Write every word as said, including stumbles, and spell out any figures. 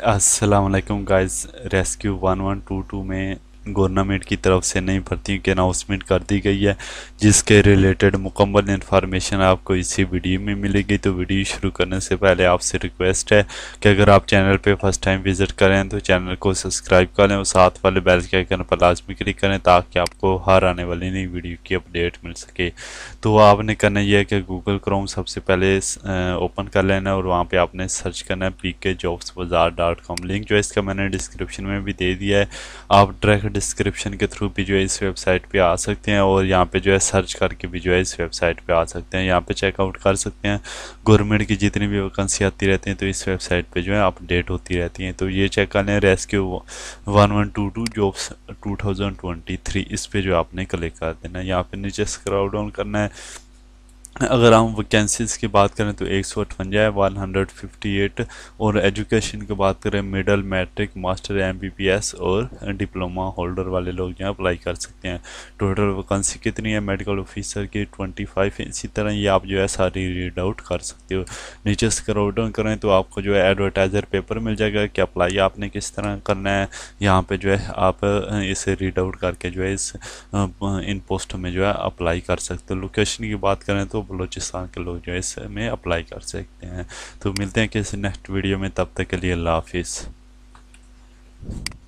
अस्सलाम वालेकुम guys. Rescue one one two two में गवर्नमेंट की तरफ से नई भर्ती की अनाउंसमेंट कर दी गई है, जिसके रिलेटेड मुकम्मल इन्फॉर्मेशन आपको इसी वीडियो में मिलेगी। तो वीडियो शुरू करने से पहले आपसे रिक्वेस्ट है कि अगर आप चैनल पे फर्स्ट टाइम विजिट करें तो चैनल को सब्सक्राइब करें और साथ वाले बेल के आइकन पर लाजमी क्लिक करें ताकि आपको हर आने वाली नई वीडियो की अपडेट मिल सके। तो आपने करना यह है कि गूगल क्रोम सबसे पहले ओपन कर लेना है और वहाँ पे आपने सर्च करना है पी के जॉब्स बाजार डॉट कॉम। लिंक जो है इसका मैंने डिस्क्रिप्शन में भी दे दिया है। आप डायरेक्ट डिस्क्रिप्शन के थ्रू भी जो है इस वेबसाइट पे आ सकते हैं और यहाँ पे जो है सर्च करके भी जो है इस वेबसाइट पे आ सकते हैं। यहाँ पे चेकआउट कर सकते हैं। गवर्नमेंट की जितनी भी वैकेंसी आती रहती हैं तो इस वेबसाइट पे जो है अपडेट होती रहती हैं। तो ये चेक कर लें rescue one one two two jobs two thousand twenty three, इस पे जो आपने क्लिक कर देना है। यहाँ पे नीचे स्क्रॉल डाउन करना है। अगर हम वैकेंसीज़ की बात करें तो एक सौ अठवंजा है, वन हंड्रेड फिफ्टी एट। और एजुकेशन की बात करें मिडल, मैट्रिक, मास्टर, एमबीबीएस और डिप्लोमा होल्डर वाले लोग जो अप्लाई कर सकते हैं। टोटल वैकेंसी कितनी है मेडिकल ऑफिसर की ट्वेंटी फाइव है। इसी तरह ये आप जो है सारी रीड आउट कर सकते हो। नीचे स्क्रॉल डाउन करें तो आपको जो है एडवर्टाइजर पेपर मिल जाएगा कि अप्लाई आपने किस तरह करना है। यहाँ पे जो है आप इसे रीड आउट करके जो है इस इन पोस्ट में जो है अप्लाई कर सकते हो। लोकेशन की बात करें तो बलूचिस्तान के लोग जो है इसमें अप्लाई कर सकते हैं। तो मिलते हैं किसी नेक्स्ट वीडियो में, तब तक के लिए अल्लाह हाफिज़।